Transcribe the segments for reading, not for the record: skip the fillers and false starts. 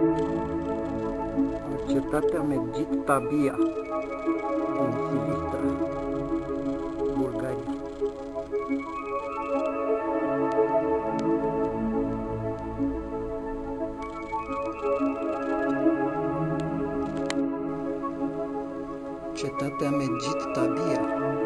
Cetatea Medjit Tabia din Silistra, Bulgaria. Cetatea Medjit Tabia.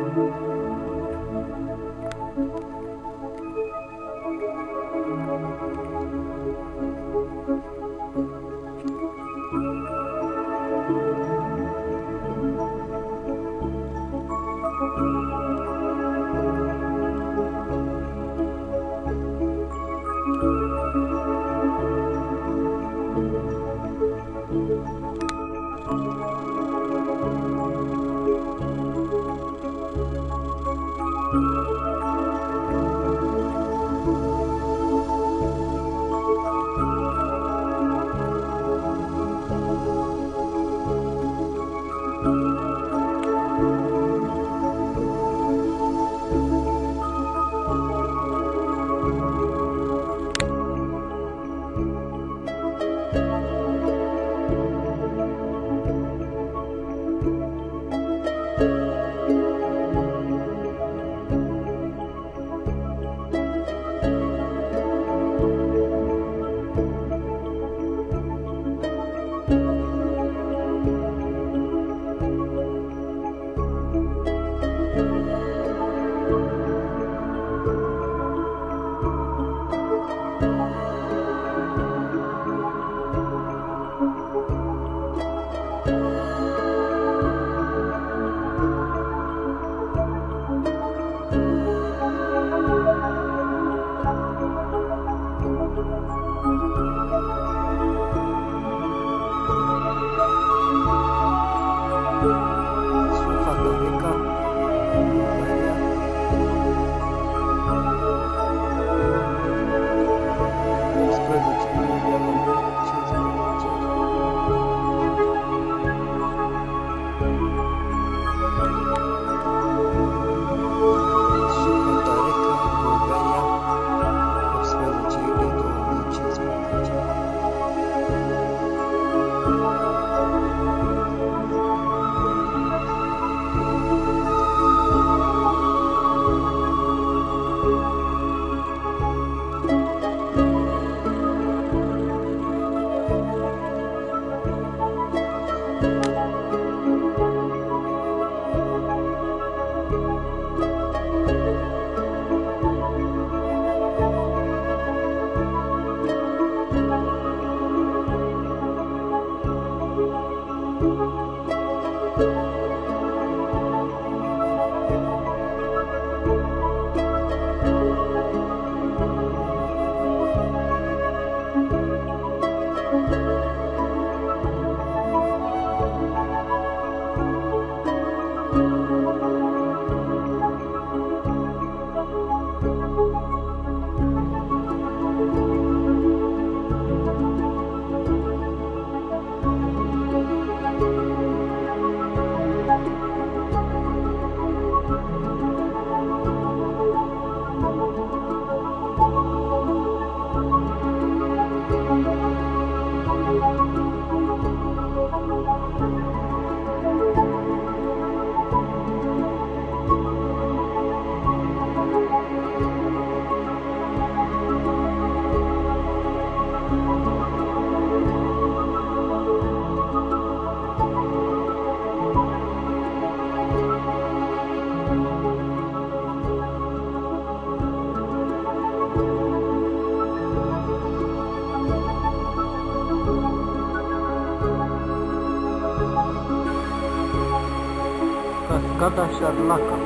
Suhata, reka, Bulgaria. Cascada Sharlaka.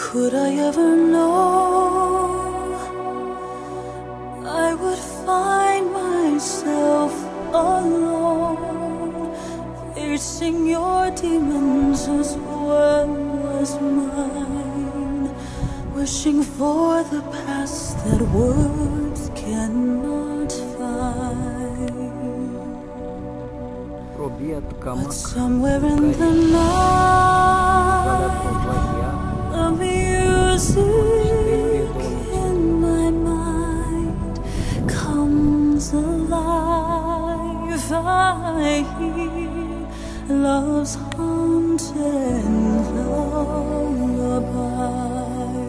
could I ever know I would find myself alone, facing your demons as well as mine, wishing for the past that words cannot find. Probitiat Kamak, But somewhere in the night, the music in my mind comes alive. I hear love's haunted lullaby,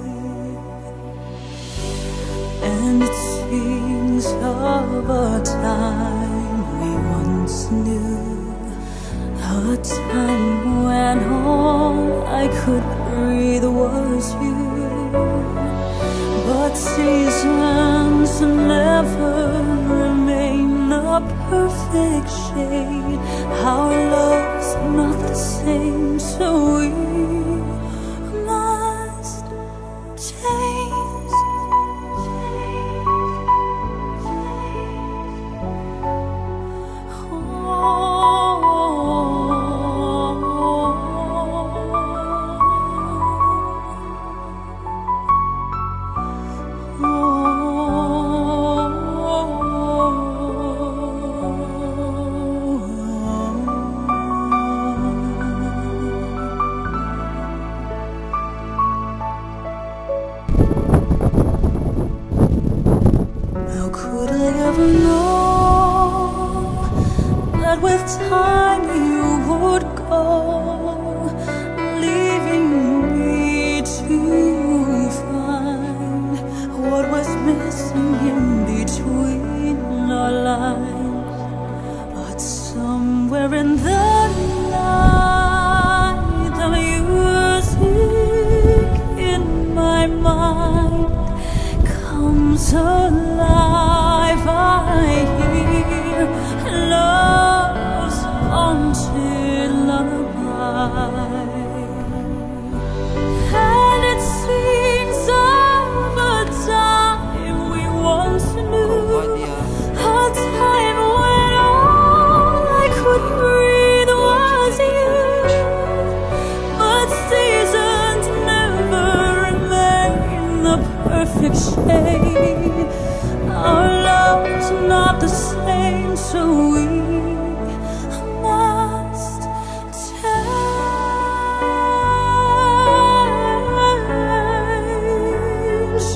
and it sings of a time we once knew, a time when all I could breathe was you. But seasons never remain a perfect shade. Our love's not the same, so we must change. How could I ever know that with time you would go, leaving me to find what was missing in between our lines? But somewhere in the night, the music in my mind comes alive. I hear love's haunted lullaby, and it seems of a time we once knew, Provadia, a time when all I could breathe was you. But seasons never remain the perfect shade. Our love's not the same, so we must change.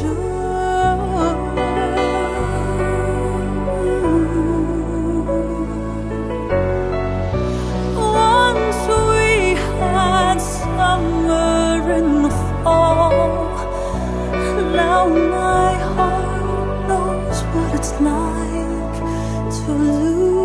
Once we had summer in the fall, now my heart knows what it's like to lose